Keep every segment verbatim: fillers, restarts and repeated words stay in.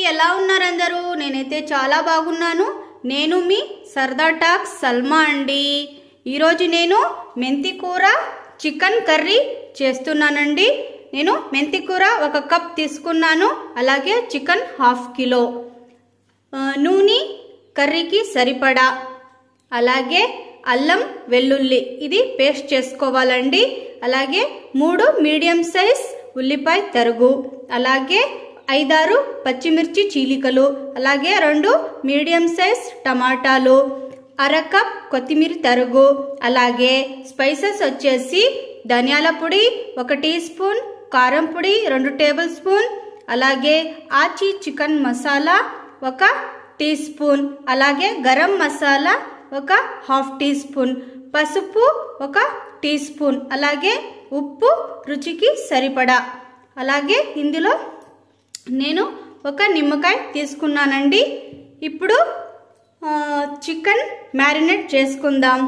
ఎలా ఉన్నారు అందరూ? నేనైతే చాలా బాగున్నాను. నేను మీ సరదా టాక్స్ సల్మా అండి. ఈరోజు నేను మెంతి కూర చికెన్ కర్రీ చేస్తున్నానండి. నేను మెంతి కూర ఒక కప్ తీసుకున్నాను, అలాగే చికెన్ హాఫ్ కిలో, నూనె కర్రీకి సరిపడా, అలాగే అల్లం వెల్లుల్లి ఇది పేస్ట్ చేసుకోవాలండి. అలాగే మూడు మీడియం సైజ్ ఉల్లిపాయ తరుగు, అలాగే ఐదారు పచ్చిమిర్చి చీలికలు, అలాగే రెండు మీడియం సైజ్ టమాటాలు, అర కప్ కొత్తిమీర తరుగు, అలాగే స్పైసెస్ వచ్చేసి ధనియాల పొడి ఒక టీ స్పూన్, కారం పొడి రెండు టేబుల్ స్పూన్, అలాగే ఆచి చికెన్ మసాలా ఒక టీ స్పూన్, అలాగే గరం మసాలా ఒక హాఫ్ టీ స్పూన్, పసుపు ఒక టీ స్పూన్, అలాగే ఉప్పు రుచికి సరిపడా, అలాగే ఇందులో నేను ఒక నిమ్మకాయ తీసుకున్నానండి. ఇప్పుడు చికెన్ మ్యారినేట్ చేసుకుందాం.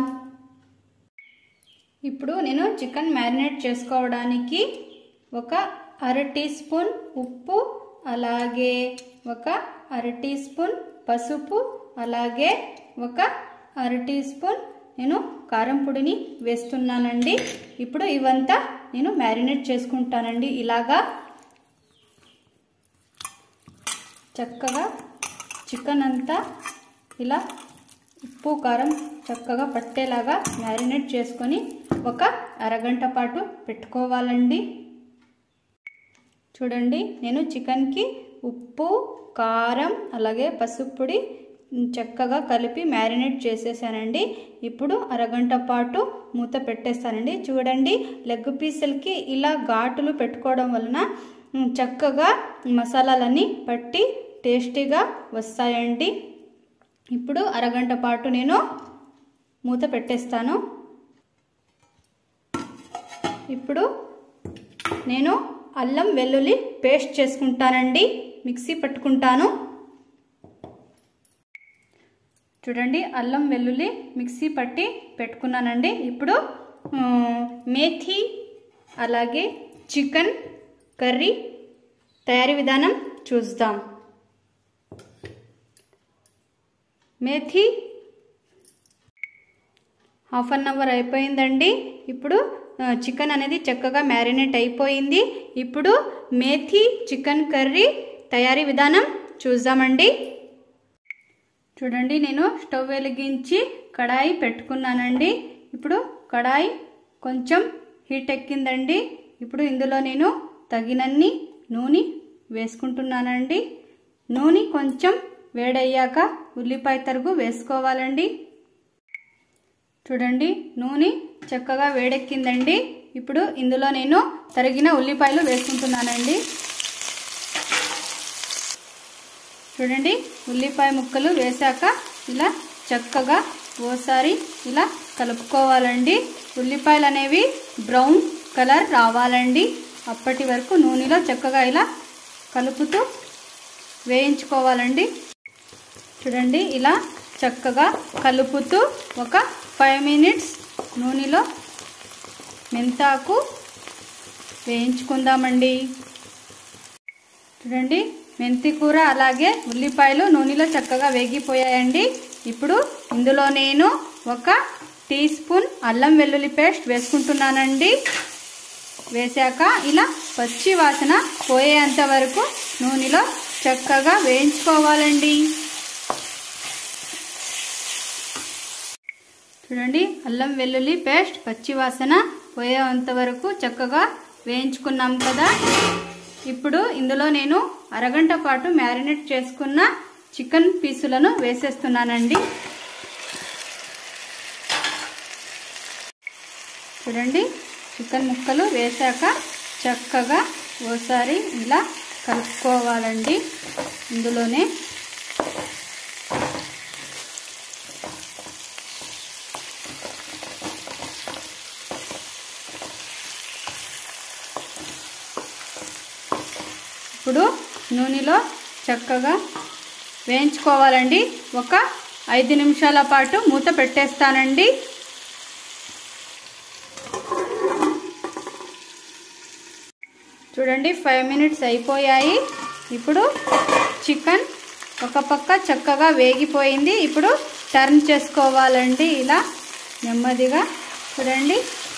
ఇప్పుడు నేను చికెన్ మ్యారినేట్ చేసుకోవడానికి ఒక అర టీ స్పూన్ ఉప్పు, అలాగే ఒక అర టీ స్పూన్ పసుపు, అలాగే ఒక అర టీ స్పూన్ నేను కారం పొడిని వేస్తున్నానండి. ఇప్పుడు ఇవంతా నేను మ్యారినేట్ చేసుకుంటానండి. ఇలాగా చక్కగా చికెన్ అంతా ఇలా ఉప్పు కారం చక్కగా పట్టేలాగా మ్యారినేట్ చేసుకొని ఒక అరగంట పాటు పెట్టుకోవాలండి. చూడండి, నేను చికెన్కి ఉప్పు కారం అలాగే పసుపు పొడి చక్కగా కలిపి మ్యారినేట్ చేసేసానండి. ఇప్పుడు అరగంట పాటు మూత పెట్టేస్తానండి. చూడండి, లెగ్ పీసులకి ఇలా ఘాటులు పెట్టుకోవడం వలన చక్కగా మసాలాలన్నీ పట్టి టేస్టీగా వస్తాయండి. ఇప్పుడు అరగంట పాటు నేను మూత పెట్టేస్తాను. ఇప్పుడు నేను అల్లం వెల్లుల్లి పేస్ట్ చేసుకుంటానండి, మిక్సీ పట్టుకుంటాను. చూడండి, అల్లం వెల్లుల్లి మిక్సీ పట్టి పెట్టుకున్నానండి. ఇప్పుడు మేథి అలాగే చికెన్ కర్రీ తయారీ విధానం చూద్దాం. మేథి హాఫ్ అన్ అవర్ అయిపోయిందండి. ఇప్పుడు చికెన్ అనేది చక్కగా మ్యారినేట్ అయిపోయింది. ఇప్పుడు మేథి చికెన్ కర్రీ తయారీ విధానం చూద్దామండి. చూడండి, నేను స్టవ్ వెలిగించి కడాయి పెట్టుకున్నానండి. ఇప్పుడు కడాయి కొంచెం హీట్ ఎక్కిందండి. ఇప్పుడు ఇందులో నేను తగినన్ని నూనె వేసుకుంటున్నానండి. నూనె కొంచెం వేడయ్యాక ఉల్లిపాయ తరుగు వేసుకోవాలండి. చూడండి, నూనె చక్కగా వేడెక్కిందండి. ఇప్పుడు ఇందులో నేను తరిగిన ఉల్లిపాయలు వేసుకుంటున్నానండి. చూడండి, ఉల్లిపాయ ముక్కలు వేశాక ఇలా చక్కగా ఓసారి ఇలా కలుపుకోవాలండి. ఉల్లిపాయలు అనేవి బ్రౌన్ కలర్ రావాలండి. అప్పటి వరకు నూనెలో చక్కగా ఇలా కలుపుతూ వేయించుకోవాలండి. చూడండి, ఇలా చక్కగా కలుపుతూ ఒక ఫైవ్ మినిట్స్ నూనెలో మెంతాకు వేయించుకుందామండి. చూడండి, మెంతి కూర అలాగే ఉల్లిపాయలు నూనెలో చక్కగా వేగిపోయాయండి. ఇప్పుడు ఇందులో నేను ఒక టీ స్పూన్ అల్లం వెల్లుల్లి పేస్ట్ వేసుకుంటున్నానండి. వేశాక ఇలా పచ్చి వాసన పోయేంత వరకు నూనెలో చక్కగా వేయించుకోవాలండి. చూడండి, అల్లం వెల్లుల్లి పేస్ట్ పచ్చి వాసన పోయేంత వరకు చక్కగా వేయించుకున్నాం కదా. ఇప్పుడు ఇందులో నేను అరగంట పాటు మ్యారినేట్ చేసుకున్న చికెన్ పీసులను వేసేస్తున్నానండి. చూడండి, చికెన్ ముక్కలు వేశాక చక్కగా ఓసారి ఇలా కలుపుకోవాలండి. ఇందులోనే ఇప్పుడు నూనెలో చక్కగా వేయించుకోవాలండి. ఒక ఐదు నిమిషాల పాటు మూత పెట్టేస్తానండి. చూడండి, ఫైవ్ మినిట్స్ అయిపోయాయి. ఇప్పుడు చికెన్ ఒక పక్క చక్కగా వేగిపోయింది. ఇప్పుడు టర్న్ చేసుకోవాలండి ఇలా నెమ్మదిగా. చూడండి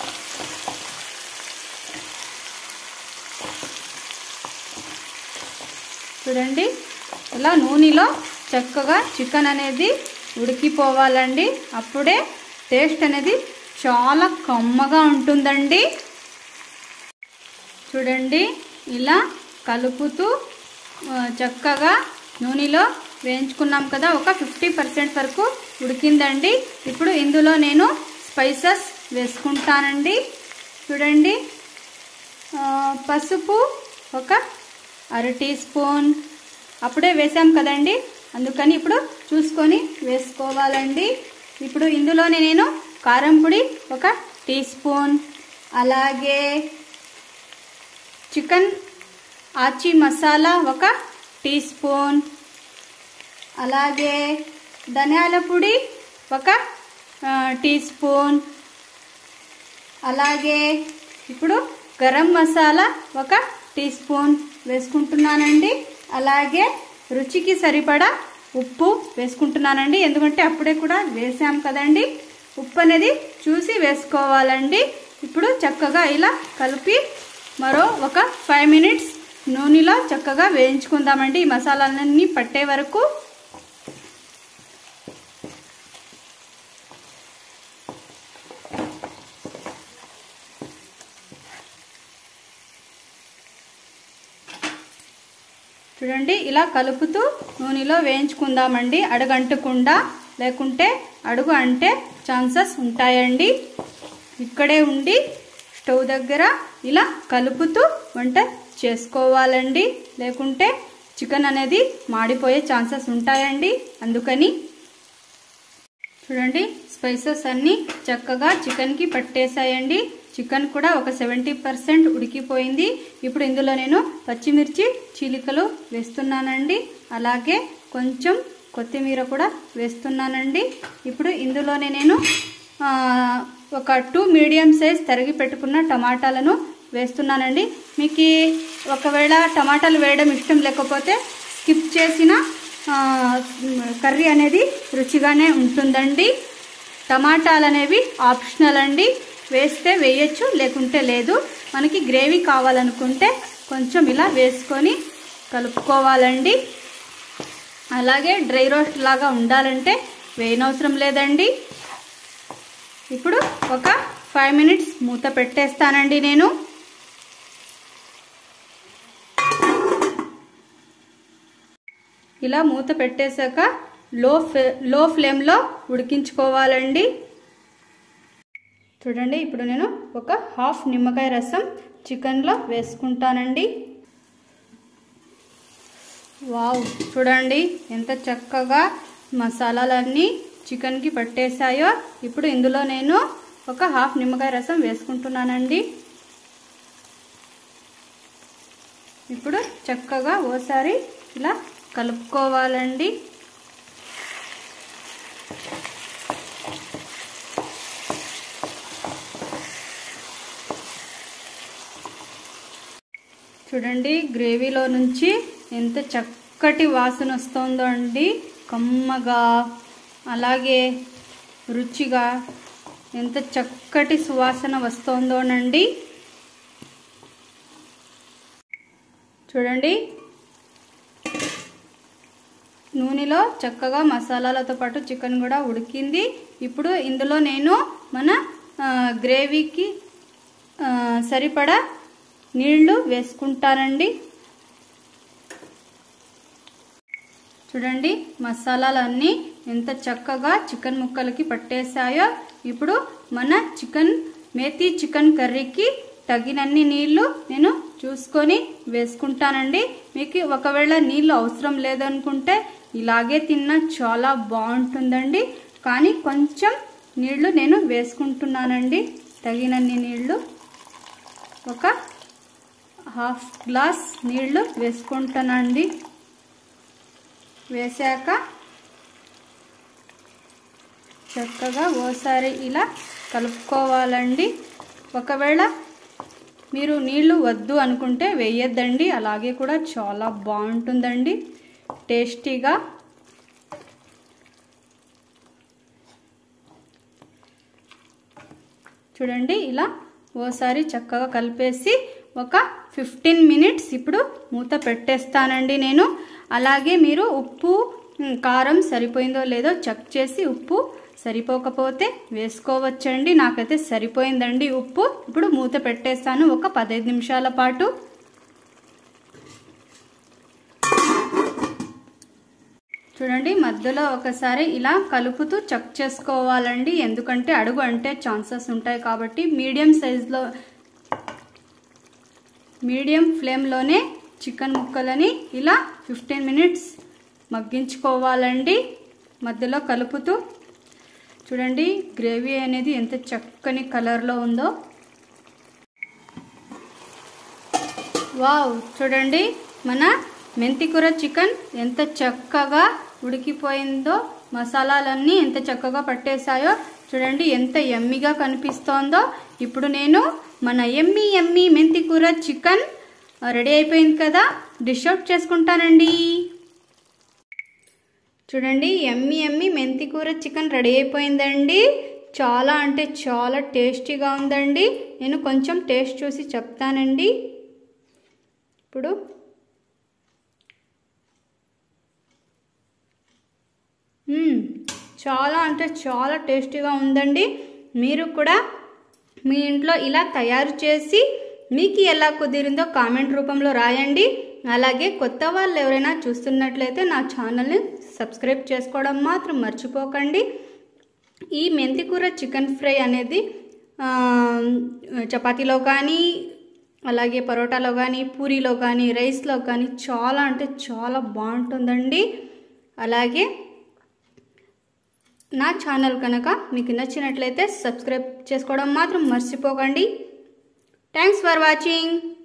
చూడండి ఇలా నూనెలో చక్కగా చికెన్ అనేది ఉడికిపోవాలండి. అప్పుడే టేస్ట్ అనేది చాలా కమ్మగా ఉంటుందండి. చూడండి ఇలా కలుపుతూ చక్కగా నూనెలో వేయించుకున్నాం కదా, ఒక ఫిఫ్టీ పర్సెంట్ వరకు ఉడికిందండి. ఇప్పుడు ఇందులో నేను స్పైసెస్ వేసుకుంటానండి. చూడండి పసుపు ఒక అర టీ స్పూన్, అప్పుడే వేసాం కదండి అందుకని ఇప్పుడు చూసుకొని వేసుకోవాలండి. ఇప్పుడు ఇందులోనే నేను కారం పొడి ఒక టీ స్పూన్, అలాగే చికెన్ ఆచి మసాలా ఒక టీ స్పూన్, అలాగే ధనియాల పొడి ఒక టీ స్పూన్, అలాగే ఇప్పుడు గరం మసాలా ఒక టీ స్పూన్ వేసుకుంటున్నానండి. అలాగే రుచికి సరిపడా ఉప్పు వేసుకుంటున్నానండి, ఎందుకంటే అప్పుడే కూడా వేసాం కదండి. ఉప్పు అనేది చూసి వేసుకోవాలండి. ఇప్పుడు చక్కగా ఇలా కలిపి మరో ఒక ఫైవ్ మినిట్స్ నూనెలో చక్కగా వేయించుకుందామండి ఈ మసాలాలన్నీ పట్టే వరకు. చూడండి ఇలా కలుపుతూ నూనెలో వేయించుకుందామండి అడుగంటకుండా, లేకుంటే అడుగు అంటే ఛాన్సెస్ ఉంటాయండి. ఇక్కడే ఉండి స్టవ్ దగ్గర ఇలా కలుపుతూ వంట చేసుకోవాలండి, లేకుంటే చికెన్ అనేది మాడిపోయే ఛాన్సెస్ ఉంటాయండి. అందుకని చూడండి స్పైసెస్ అన్నీ చక్కగా చికెన్కి పట్టేసాయండి. చికెన్ కూడా ఒక సెవెంటీ పర్సెంట్ ఉడికిపోయింది. ఇప్పుడు ఇందులో నేను పచ్చిమిర్చి చీలికలు వేస్తున్నానండి, అలాగే కొంచెం కొత్తిమీర కూడా వేస్తున్నానండి. ఇప్పుడు ఇందులోనే నేను ఒక టూ మీడియం సైజ్ తరిగి పెట్టుకున్న టమాటాలను వేస్తున్నానండి. మీకు ఒకవేళ టమాటాలు వేయడం ఇష్టం లేకపోతే స్కిప్ చేసిన కర్రీ అనేది రుచిగానే ఉంటుందండి. టమాటాలు అనేవి ఆప్షనల్ అండి, వేస్తే వేయచ్చు లేకుంటే లేదు. మనకి గ్రేవీ కావాలనుకుంటే కొంచెం ఇలా వేసుకొని కలుపుకోవాలండి. అలాగే డ్రై రోస్ట్ లాగా ఉండాలంటే వేయనవసరం లేదండి. ఇప్పుడు ఒక ఫైవ్ మినిట్స్ మూత పెట్టేస్తానండి నేను. ఇలా మూత పెట్టేశాక లో లో ఫ్లేమ్లో ఉడికించుకోవాలండి. చూడండి ఇప్పుడు నేను ఒక హాఫ్ నిమ్మకాయ రసం చికెన్లో వేసుకుంటానండి. వావ్, చూడండి ఎంత చక్కగా మసాలాలన్నీ చికెన్కి పట్టేసాయో. ఇప్పుడు ఇందులో నేను ఒక హాఫ్ నిమ్మకాయ రసం వేసుకుంటున్నానండి. ఇప్పుడు చక్కగా ఓసారి ఇలా కలుపుకోవాలండి. చూడండి గ్రేవీలో నుంచి ఎంత చక్కటి వాసన వస్తుందో అండి, కమ్మగా అలాగే రుచిగా ఎంత చక్కటి సువాసన వస్తుందోనండి. చూడండి నూనెలో చక్కగా మసాలాలతో పాటు చికెన్ కూడా ఉడికింది. ఇప్పుడు ఇందులో నేను మన గ్రేవీకి సరిపడా నీళ్లు వేసుకుంటానండి. చూడండి మసాలాలన్నీ ఎంత చక్కగా చికెన్ ముక్కలకి పట్టేసాయో. ఇప్పుడు మన చికెన్ మేతి చికెన్ కర్రీకి తగినన్ని నీళ్లు నేను చూసుకొని వేసుకుంటానండి. మీకు ఒకవేళ నీళ్ళు అవసరం లేదనుకుంటే ఇలాగే తిన్నా చాలా బాగుంటుందండి, కానీ కొంచెం నీళ్లు నేను వేసుకుంటున్నానండి. తగినన్ని నీళ్లు ఒక హాఫ్ గ్లాస్ నీళ్లు వేసుకుంటానండి. వేసాక చక్కగా ఓసారి ఇలా కలుపుకోవాలండి. ఒకవేళ మీరు నీళ్లు వద్దు అనుకుంటే వేయొద్దండి, అలాగే కూడా చాలా బాగుంటుందండి టేస్టీగా చూడండి ఇలా ఓసారి చక్కగా కలిపేసి ఒక ఫిఫ్టీన్ మినిట్స్ ఇప్పుడు మూత పెట్టేస్తానండి నేను. అలాగే మీరు ఉప్పు కారం సరిపోయిందో లేదో చెక్ చేసి ఉప్పు సరిపోకపోతే వేసుకోవచ్చండి. నాకైతే సరిపోయిందండి ఉప్పు. ఇప్పుడు మూత పెట్టేస్తాను ఒక పదహైదు నిమిషాల పాటు. చూడండి మధ్యలో ఒకసారి ఇలా కలుపుతూ చెక్ చేసుకోవాలండి, ఎందుకంటే అడుగు అంటే ఛాన్సెస్ ఉంటాయి కాబట్టి. మీడియం సైజులో మీడియం ఫ్లేమ్లోనే చికెన్ ముక్కలని ఇలా ఫిఫ్టీన్ మినిట్స్ మగ్గించుకోవాలండి మధ్యలో కలుపుతూ. చూడండి గ్రేవీ అనేది ఎంత చక్కని కలర్లో ఉందో. వావ్, చూడండి మన మెంతికూర చికెన్ ఎంత చక్కగా ఉడికిపోయిందో, మసాలాలన్నీ ఎంత చక్కగా పట్టేశాయో. చూడండి ఎంత యమ్మీగా కనిపిస్తోందో. ఇప్పుడు నేను మన ఎమ్మీ ఎమ్మీ మెంతికూర చికెన్ రెడీ అయిపోయింది కదా, డిష్ అవుట్ చేసుకుంటానండి. చూడండి ఎమ్మీ ఎమ్మీ మెంతికూర చికెన్ రెడీ అయిపోయిందండి. చాలా అంటే చాలా టేస్టీగా ఉందండి. నేను కొంచెం టేస్ట్ చూసి చెప్తానండి. ఇప్పుడు చాలా అంటే చాలా టేస్టీగా ఉందండి. మీరు కూడా మీ ఇంట్లో ఇలా తయారు చేసి మీకు ఎలా కుదిరిందో కామెంట్ రూపంలో రాయండి. అలాగే కొత్త వాళ్ళు ఎవరైనా చూస్తున్నట్లయితే నా ఛానల్ని సబ్స్క్రైబ్ చేసుకోవడం మాత్రం మర్చిపోకండి. ఈ మెంతికూర చికెన్ ఫ్రై అనేది చపాతీలో కానీ, అలాగే పరోటాలో కానీ, పూరీలో కానీ, రైస్లో కానీ చాలా అంటే చాలా బాగుంటుందండి. అలాగే నా ఛానల్ కనుక మీకు నచ్చినట్లయితే సబ్స్క్రైబ్ చేసుకోవడం మాత్రం మర్చిపోకండి. Thanks for watching.